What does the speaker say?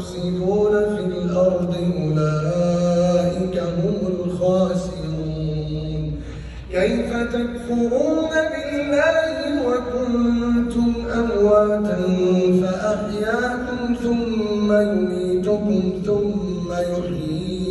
يفسدون في الأرض أولئك هم الخاسرون. كيف تكفرون بالله وكنتم أمواتا فأحياكم ثم يميتكم ثم يحييكم